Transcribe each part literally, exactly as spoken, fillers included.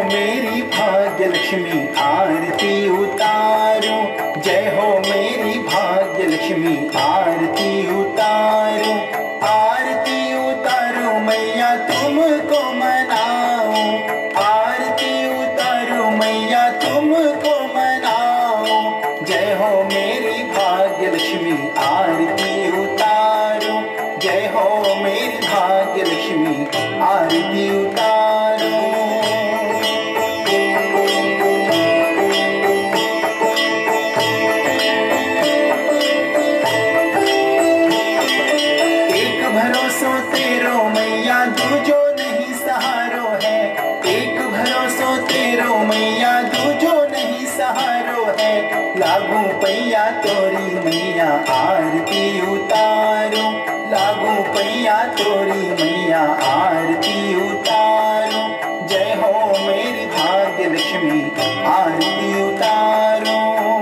मेरी भाग्य लक्ष्मी आरती उतारो, जय हो मेरी भाग्य लक्ष्मी आरती उतारो। आरती उतारो मैया तुमको मनाओ, आरती उतारो मैया तुमको मनाओ। जय हो मेरी भाग्य लक्ष्मी आरती उतारो, जय हो मेरी भाग्य लक्ष्मी आरती उतारो। भरोसो तेरो मैया दूजो नहीं सहारो है, एक भरोसो तेरो मैया दूजो नहीं सहारो है। लागू पैया तोरी मैया आरती उतारो, लागू पैया तोरी मैया आरती उतारो। जय हो मेरी भाग्य लक्ष्मी आरती उतारो।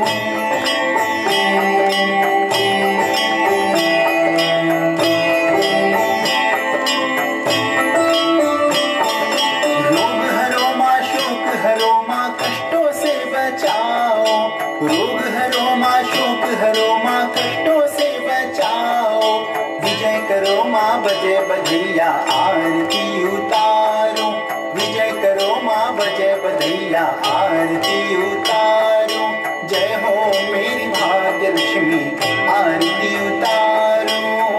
रोग हरो माँ शोक हरो माँ कष्टों से बचाओ। विजय करो माँ बजे बधैया आरती उतारो, विजय करो माँ बजे बधैया आरती उतारो। जय हो मेरी भाग्य लक्ष्मी आरती उतारो।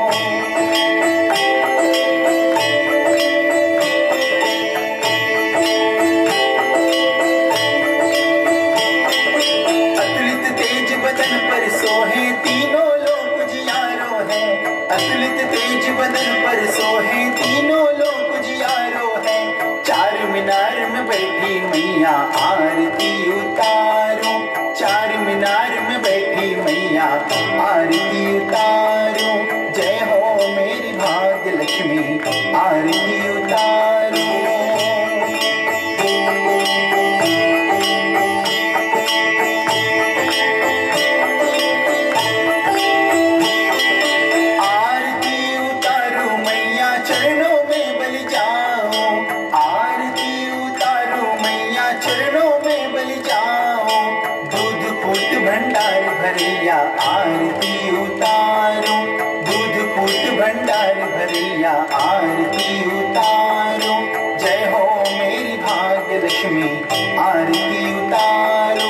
बदन पर सोहे तीनों लोग जियारो है, अतुलित तेज बदन पर सोहे तीनों लोग जियारो है। चार मीनार में बैठी मैया आरती उतारो, चार मीनार में बैठी मैया आरती उतारो। जय हो मेरी भाग्य लक्ष्मी आरती उतारो। भंडार भरैया आरती उतारो, दूध पूत भंडार भरैया आरती उतारो। जय हो मेरी भाग्य लक्ष्मी आरती उतारो।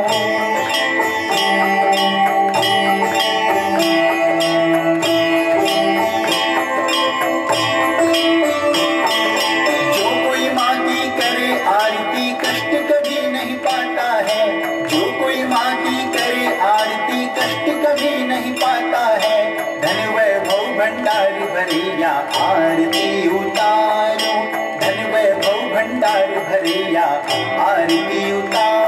जो कोई माँ की करे आरती कष्ट कभी नहीं पाता है, जो कोई माँ की करे आरती कष्ट कभी नहीं पाता है। धन वैभव भंडार भरैया आरती उतारो, धन वैभव भंडार भरैया आरती उतारो।